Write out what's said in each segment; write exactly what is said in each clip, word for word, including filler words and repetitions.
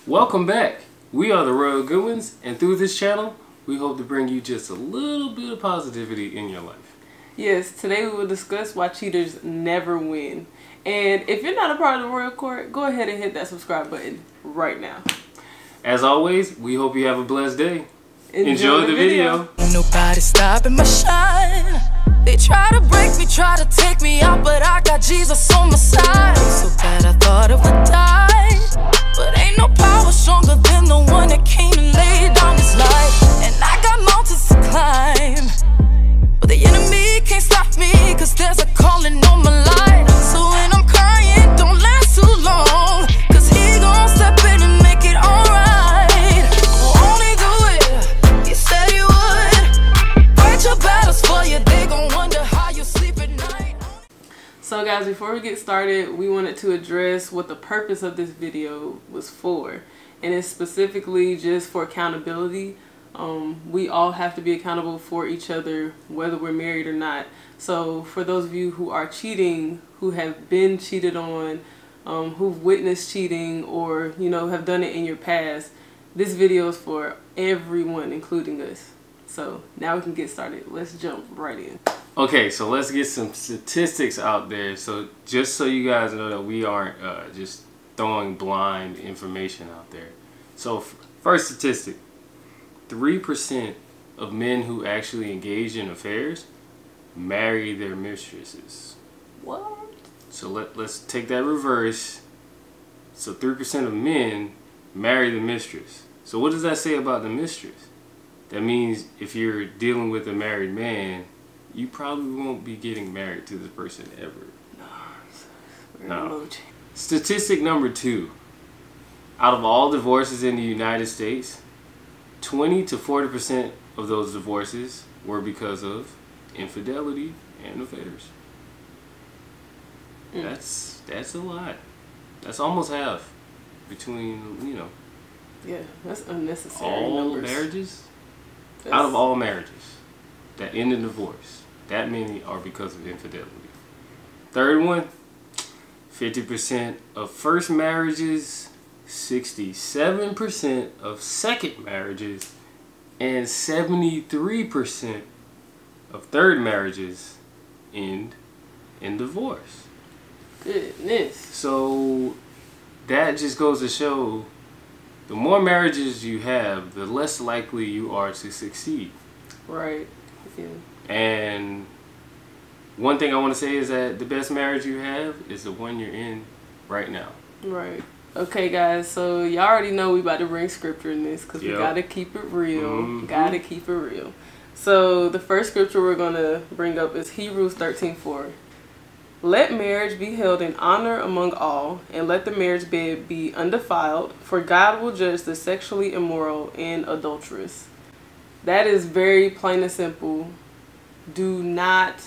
Welcome back. We are the Royal Goodwins, and through this channel, we hope to bring you just a little bit of positivity in your life. Yes, today we will discuss why cheaters never win. And if you're not a part of the Royal Court, go ahead and hit that subscribe button right now. As always, we hope you have a blessed day. Enjoy, Enjoy the, the video. video. Ain't nobody stopping my shine. They try to break me, try to take me out, but I got Jesus on my side. So bad I thought I would die, but ain't no power stronger than the one that came and laid down his life. And I got mountains to climb, but the enemy can't stop me, cause there's a calling on my life. So when I'm crying, don't last too long, cause he gon' step in and make it alright. Won't he do it? He said he would. Fight your battles for you, they gon' wonder how you sleep at night. So guys, before we get started, we wanted to address what the purpose of this video was for. And it's specifically just for accountability. Um, we all have to be accountable for each other, whether we're married or not. So for those of you who are cheating, who have been cheated on, um, who've witnessed cheating, or you know have done it in your past, this video is for everyone, including us. So now we can get started. Let's jump right in. Okay, so let's get some statistics out there. So just so you guys know that we aren't uh, just throwing blind information out there. So first statistic, three percent of men who actually engage in affairs marry their mistresses. What? So let, let's take that reverse. So three percent of men marry the mistress. So what does that say about the mistress? That means if you're dealing with a married man, you probably won't be getting married to this person ever. No. No. Statistic number two. Out of all divorces in the United States, twenty to forty percent of those divorces were because of infidelity and affairs. Mm. That's that's a lot. That's almost half between, you know. Yeah, that's unnecessary. All numbers. marriages? That's... Out of all marriages that end in divorce, that many are because of infidelity. Third one, fifty percent of first marriages, sixty-seven percent of second marriages, and seventy-three percent of third marriages end in divorce. Goodness. So that just goes to show the more marriages you have, the less likely you are to succeed. Right. Yeah. And one thing I want to say is that the best marriage you have is the one you're in right now. Right. Okay, guys. So y'all already know we about to bring scripture in this because yep. we gotta keep it real. Mm-hmm. Gotta keep it real. So the first scripture we're gonna bring up is Hebrews thirteen four. Let marriage be held in honor among all, and let the marriage bed be undefiled, for God will judge the sexually immoral and adulterous. That is very plain and simple. Do not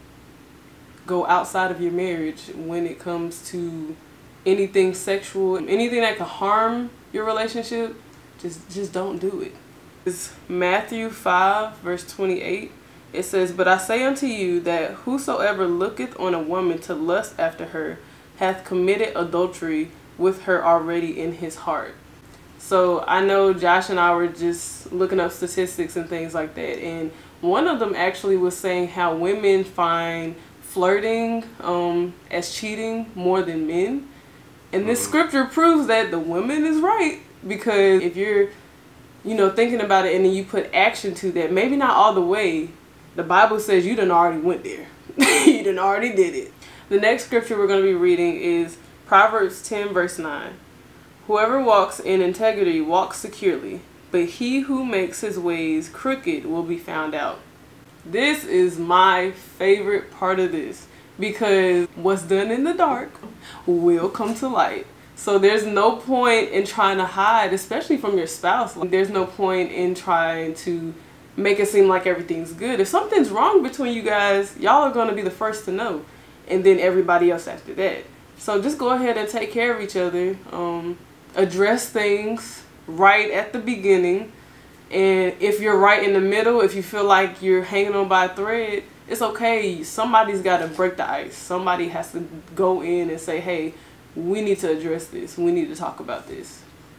go outside of your marriage when it comes to anything sexual, anything that could harm your relationship. Just, just don't do it. It's Matthew five verse twenty-eight. It says, "But I say unto you that whosoever looketh on a woman to lust after her hath committed adultery with her already in his heart." So I know Josh and I were just looking up statistics and things like that, and one of them actually was saying how women find flirting um, as cheating more than men. And this scripture proves that the woman is right, because if you're, you know, thinking about it and then you put action to that, maybe not all the way, the Bible says you done already went there. You done already did it. The next scripture we're going to be reading is Proverbs ten verse nine. "Whoever walks in integrity walks securely, but he who makes his ways crooked will be found out." This is my favorite part of this, because what's done in the dark will come to light. So there's no point in trying to hide, especially from your spouse. Like, there's no point in trying to make it seem like everything's good. If something's wrong between you guys, y'all are going to be the first to know, and then everybody else after that. So just go ahead and take care of each other. Um, address things right at the beginning. And if you're right in the middle, if you feel like you're hanging on by a thread, it's okay. Somebody's got to break the ice. Somebody has to go in and say, hey, we need to address this. We need to talk about this.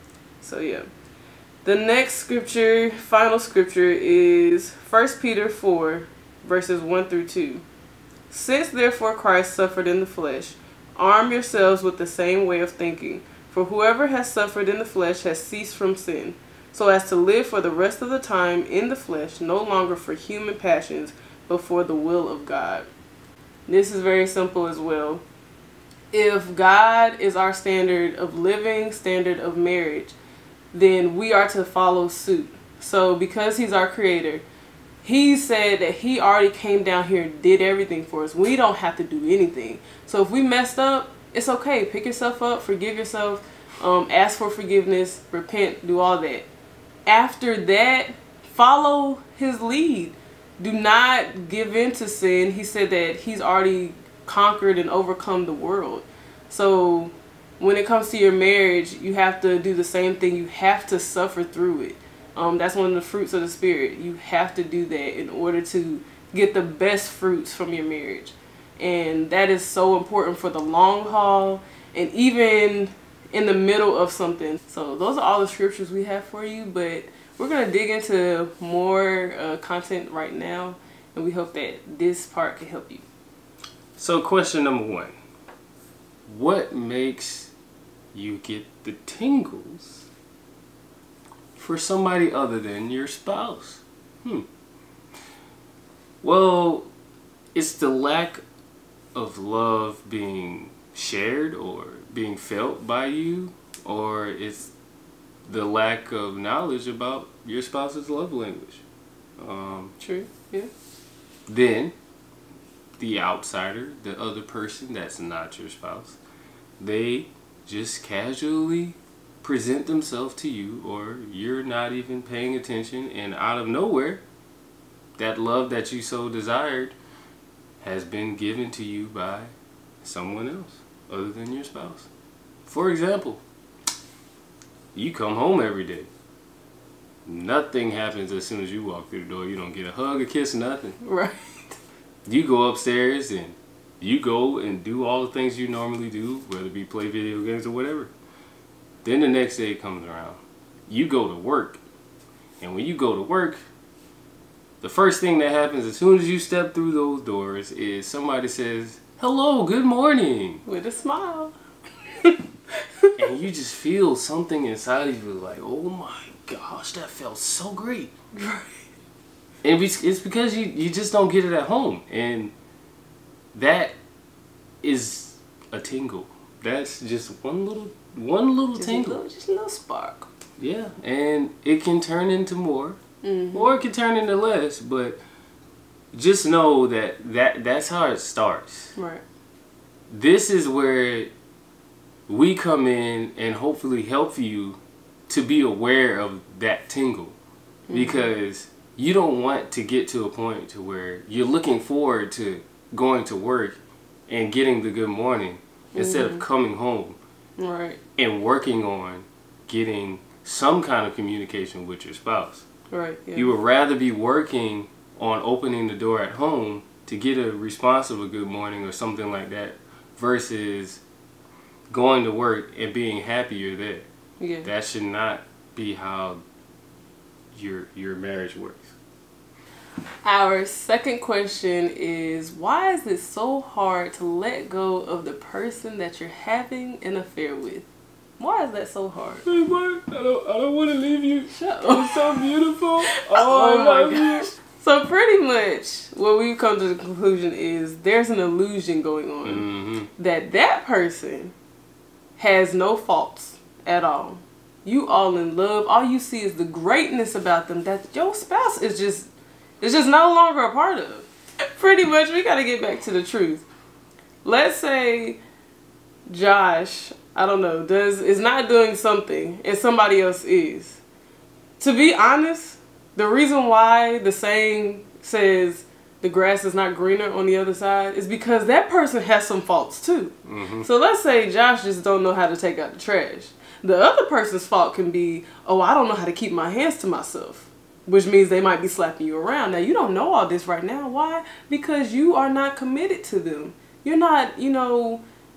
So yeah. The next scripture, final scripture, is First Peter four, verses one through two. Since therefore Christ suffered in the flesh, arm yourselves with the same way of thinking. For whoever has suffered in the flesh has ceased from sin, so as to live for the rest of the time in the flesh, no longer for human passions, but for the will of God. This is very simple as well. If God is our standard of living, standard of marriage, then we are to follow suit. So because he's our creator, he said that he already came down here and did everything for us. We don't have to do anything. So if we messed up, it's okay. Pick yourself up, forgive yourself, um, ask for forgiveness, repent, do all that. After that, follow his lead. Do not give in to sin. He said that he's already conquered and overcome the world. So when it comes to your marriage, you have to do the same thing. You have to suffer through it. Um, that's one of the fruits of the Spirit. You have to do that in order to get the best fruits from your marriage. And that is so important for the long haul and even in the middle of something. So those are all the scriptures we have for you, but we're going to dig into more uh, content right now, and we hope that this part can help you. So question number one. What makes you get the tingles for somebody other than your spouse? Hmm. Well, it's the lack of love being shared or being felt by you, or it's the lack of knowledge about your spouse's love language. Um, True, yeah. Then, the outsider, the other person that's not your spouse, they just casually present themselves to you, or you're not even paying attention, and out of nowhere, that love that you so desired has been given to you by someone else other than your spouse. For example, you come home every day. Nothing happens as soon as you walk through the door. You don't get a hug, a kiss, nothing. Right. You go upstairs and you go and do all the things you normally do, whether it be play video games or whatever. Then the next day comes around. You go to work. And when you go to work, the first thing that happens as soon as you step through those doors is somebody says, "Hello, good morning." With a smile. And you just feel something inside of you like, oh my gosh, that felt so great. Right. And it's because you, you just don't get it at home. And that is a tingle. That's just one little one little just tingle. A little, just a little spark. Yeah, and it can turn into more. Mm-hmm. Or it can turn into less. But just know that, that that's how it starts. Right. This is where we come in and hopefully help you to be aware of that tingle. Mm-hmm. Because you don't want to get to a point to where you're looking forward to going to work and getting the good morning mm-hmm. instead of coming home right. and working on getting some kind of communication with your spouse. Right. Yeah. You would rather be working on opening the door at home to get a response of a good morning or something like that versus going to work and being happy you're there. Yeah. That should not be how your your marriage works. Our second question is, why is it so hard to let go of the person that you're having an affair with? Why is that so hard? Hey, what? I don't, I don't want to leave you. Shut You're so beautiful. Oh, oh I love my gosh. you. So pretty much what we've come to the conclusion is there's an illusion going on Mm-hmm. that that person has no faults at all. You all in love. All you see is the greatness about them that your spouse is just is just no longer a part of. Pretty much, we got to get back to the truth. Let's say Josh, I don't know, does is not doing something and somebody else is. To be honest, the reason why the saying says the grass is not greener on the other side is because that person has some faults too. Mm-hmm. So let's say Josh just don't know how to take out the trash. The other person's fault can be, oh, I don't know how to keep my hands to myself, which means they might be slapping you around. Now, you don't know all this right now. Why? Because you are not committed to them. You're not, you know,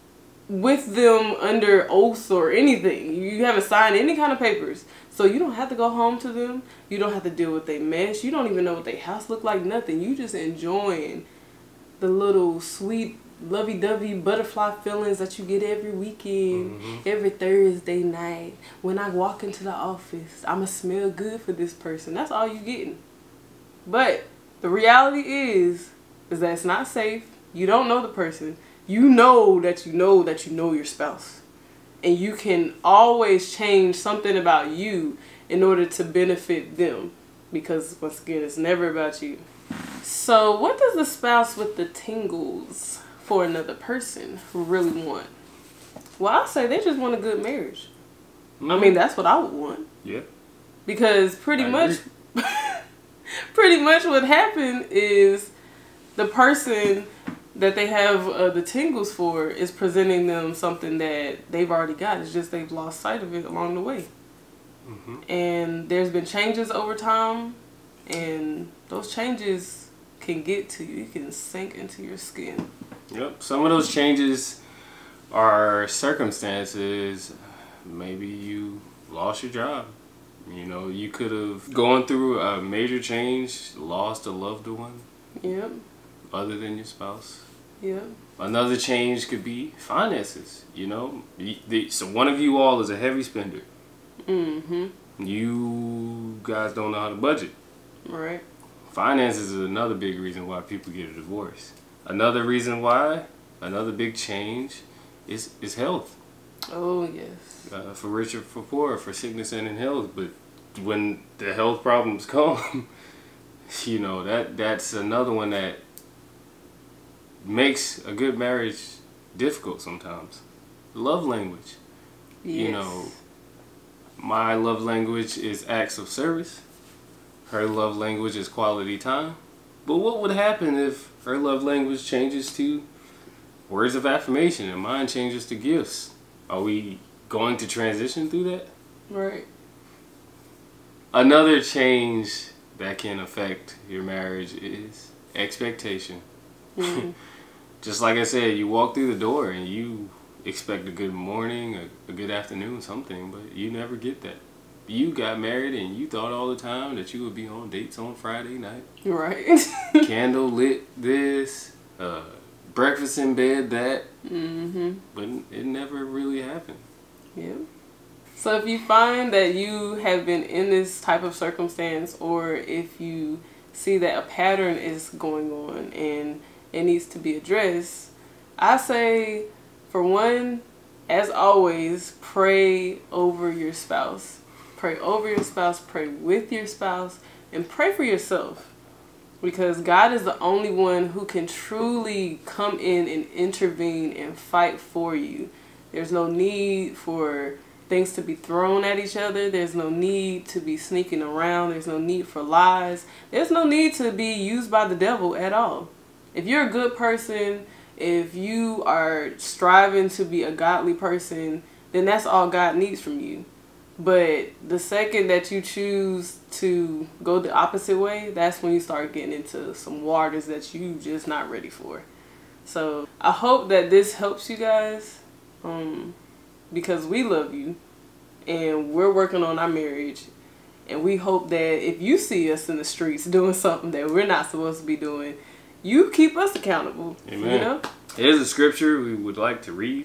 with them under oath or anything. You haven't signed any kind of papers. So you don't have to go home to them. You don't have to deal with their mess. You don't even know what their house look like, nothing. You just enjoying the little sweet lovey-dovey butterfly feelings that you get every weekend, mm-hmm. every Thursday night. When I walk into the office, I'ma smell good for this person. That's all you getting. But the reality is, is that it's not safe. You don't know the person. You know that you know that you know your spouse. And you can always change something about you in order to benefit them. Because, once again, it's never about you. So, what does the spouse with the tingles for another person really want? Well, I say they just want a good marriage. Mm-hmm. I mean, that's what I would want. Yeah. Because pretty I much, pretty much what happened is the person that they have uh, the tingles for is presenting them something that they've already got. It's just they've lost sight of it along the way. Mm-hmm. And there's been changes over time, and those changes can get to you. You can sink into your skin. Yep. Some of those changes are circumstances. Maybe you lost your job. You know, you could have gone through a major change, lost a loved one. Yep. Other than your spouse. Yeah. Another change could be finances. You know, so one of you all is a heavy spender. Mm-hmm. You guys don't know how to budget. Right. Finances is another big reason why people get a divorce. Another reason why, another big change, is is health. Oh yes. Uh, for rich or for poor, for sickness and in health. But when the health problems come, you know that that's another one that makes a good marriage difficult sometimes. Love language. Yes. You know, my love language is acts of service. Her love language is quality time. But what would happen if her love language changes to words of affirmation and mine changes to gifts? Are we going to transition through that? Right. Another change that can affect your marriage is expectation. Mm-hmm. Just like I said, you walk through the door and you expect a good morning, a, a good afternoon, something, but you never get that. You got married and you thought all the time that you would be on dates on Friday night. Right. Candle lit this, uh, breakfast in bed that. Mm-hmm. But it never really happened. Yeah. So if you find that you have been in this type of circumstance, or if you see that a pattern is going on and it needs to be addressed, I say, for one, as always, pray over your spouse. Pray over your spouse, pray with your spouse, and pray for yourself. Because God is the only one who can truly come in and intervene and fight for you. There's no need for things to be thrown at each other. There's no need to be sneaking around. There's no need for lies. There's no need to be used by the devil at all. If you're a good person, if you are striving to be a godly person, then that's all God needs from you. But the second that you choose to go the opposite way, that's when you start getting into some waters that you just not ready for. So I hope that this helps you guys, um, because we love you and we're working on our marriage. And we hope that if you see us in the streets doing something that we're not supposed to be doing, you keep us accountable. Amen. You know? Here's a scripture we would like to read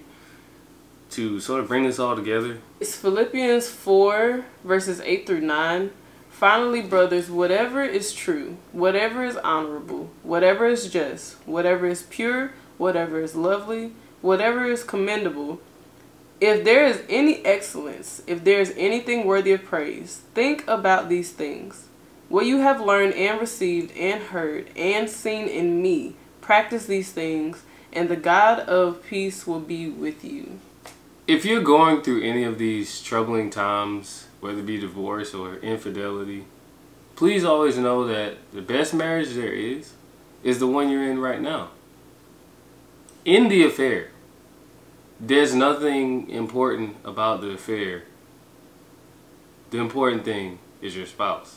to sort of bring this all together. It's Philippians four, verses eight through nine. Finally, brothers, whatever is true, whatever is honorable, whatever is just, whatever is pure, whatever is lovely, whatever is commendable, if there is any excellence, if there is anything worthy of praise, think about these things. What you have learned and received and heard and seen in me, practice these things, and the God of peace will be with you. If you're going through any of these troubling times, whether it be divorce or infidelity, please always know that the best marriage there is, is the one you're in right now. In the affair, there's nothing important about the affair. The important thing is your spouse.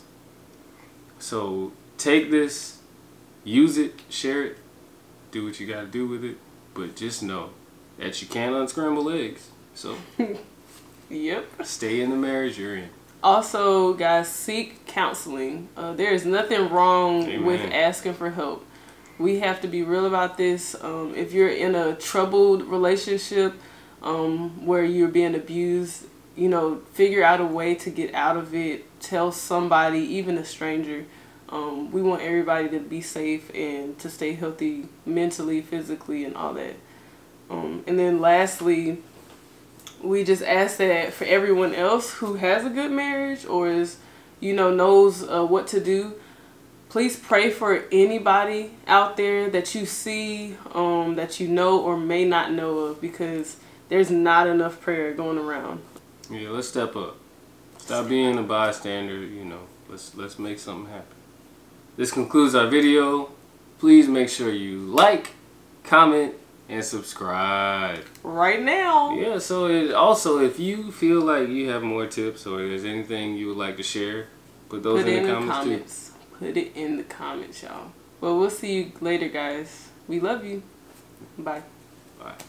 So take this, use it, share it, do what you gotta do with it, but just know that you can't unscramble eggs. So, yep. Stay in the marriage you're in. Also, guys, seek counseling. Uh, there is nothing wrong Amen. with asking for help. We have to be real about this. Um, if you're in a troubled relationship um, where you're being abused, you know, figure out a way to get out of it. Tell somebody, even a stranger. Um, we want everybody to be safe and to stay healthy mentally, physically, and all that. Um, and then lastly, we just ask that for everyone else who has a good marriage or is, you know, knows uh, what to do, please pray for anybody out there that you see, um, that you know or may not know of, because there's not enough prayer going around. Yeah, let's step up. Stop being a bystander, you know. Let's let's make something happen. This concludes our video. Please make sure you like, comment, and subscribe. Right now. Yeah, so it, also if you feel like you have more tips or there's anything you would like to share, put those put in, in the, the comments, comments. Too. Put it in the comments, y'all. Well, we'll see you later, guys. We love you. Bye. Bye.